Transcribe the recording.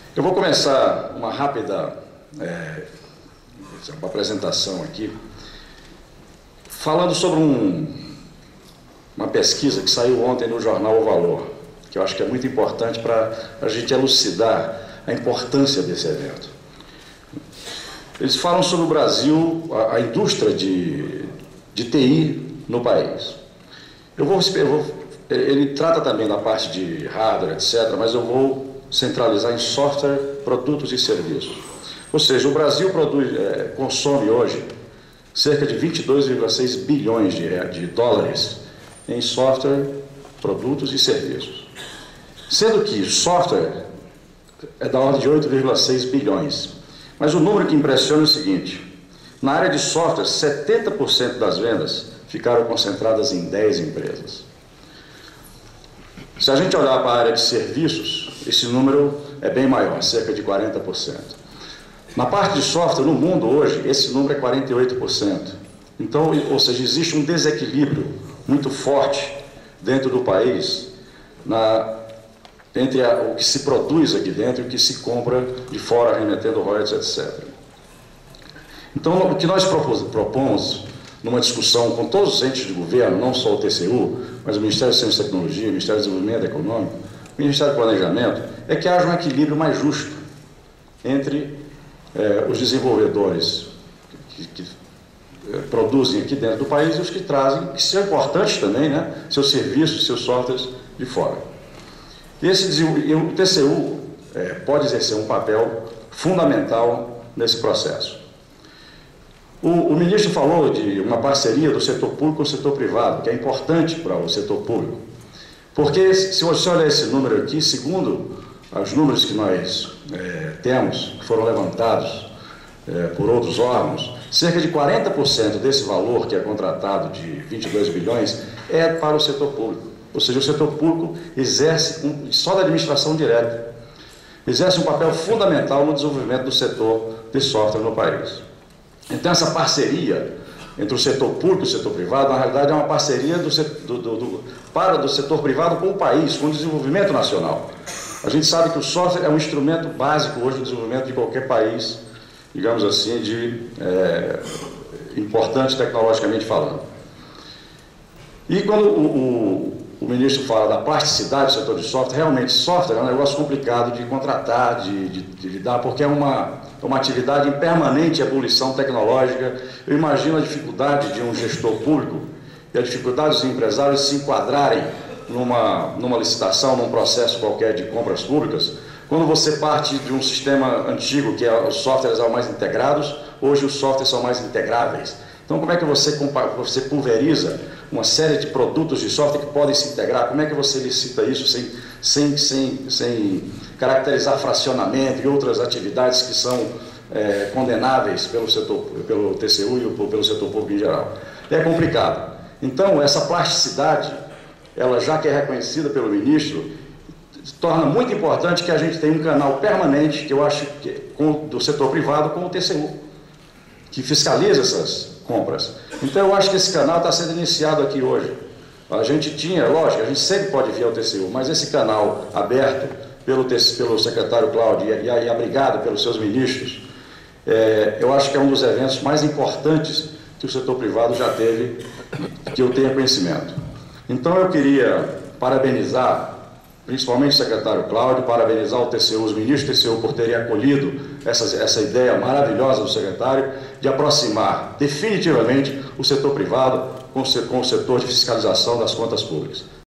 Eu vou começar uma rápida uma apresentação aqui, falando sobre uma pesquisa que saiu ontem no jornal O Valor, que eu acho que é muito importante para a gente elucidar a importância desse evento. Eles falam sobre o Brasil, a indústria de TI no país. Ele trata também da parte de hardware, etc., mas eu vou centralizar em software, produtos e serviços. Ou seja, o Brasil consome hoje cerca de 22,6 bilhões de dólares em software, produtos e serviços. Sendo que software é da ordem de 8,6 bilhões. Mas o número que impressiona é o seguinte: na área de software, 70% das vendas ficaram concentradas em 10 empresas. Se a gente olhar para a área de serviços, esse número é bem maior, cerca de 40%. Na parte de software, no mundo hoje, esse número é 48%. Então, ou seja, existe um desequilíbrio muito forte dentro do país entre o que se produz aqui dentro e o que se compra de fora, remetendo royalties, etc. Então, o que nós propomos numa discussão com todos os entes de governo, não só o TCU, mas o Ministério de Ciência e Tecnologia, o Ministério do Desenvolvimento Econômico, o Ministério do Planejamento, é que haja um equilíbrio mais justo entre os desenvolvedores que produzem aqui dentro do país e os que trazem, que são importantes também, né, seus serviços, seus softwares de fora. E o TCU pode exercer um papel fundamental nesse processo. O ministro falou de uma parceria do setor público com o setor privado, que é importante para o setor público. Porque, se você olhar esse número aqui, segundo os números que nós temos, que foram levantados por outros órgãos, cerca de 40% desse valor que é contratado de 22 bilhões é para o setor público. Ou seja, o setor público exerce, só da administração direta, exerce um papel fundamental no desenvolvimento do setor de software no país. Então, essa parceria entre o setor público e o setor privado, na realidade, é uma parceria do setor privado com o país, com o desenvolvimento nacional. A gente sabe que o software é um instrumento básico hoje do desenvolvimento de qualquer país, digamos assim, importante tecnologicamente falando. E quando o ministro fala da plasticidade do setor de software, realmente software é um negócio complicado de contratar, de lidar, porque é uma atividade em permanente ebulição tecnológica. Eu imagino a dificuldade de um gestor público e a dificuldade dos empresários se enquadrarem numa licitação, num processo qualquer de compras públicas, quando você parte de um sistema antigo, que os softwares são mais integrados, hoje os softwares são mais integráveis. Então, como é que você pulveriza uma série de produtos de software que podem se integrar? Como é que você licita isso sem caracterizar fracionamento e outras atividades que são condenáveis pelo TCU e pelo setor público em geral? É complicado. Então, essa plasticidade, ela já que é reconhecida pelo ministro, torna muito importante que a gente tenha um canal permanente, que eu acho que do setor privado com o TCU, que fiscaliza essas compras. Então, eu acho que esse canal está sendo iniciado aqui hoje. A gente tinha, lógico, a gente sempre pode vir ao TCU, mas esse canal aberto pelo secretário Cláudio e abrigado pelos seus ministros, eu acho que é um dos eventos mais importantes que o setor privado já teve, que eu tenha conhecimento. Então, eu queria parabenizar principalmente o secretário Cláudio, parabenizar o TCU, os ministros do TCU por terem acolhido essa ideia maravilhosa do secretário de aproximar definitivamente o setor privado com o setor de fiscalização das contas públicas.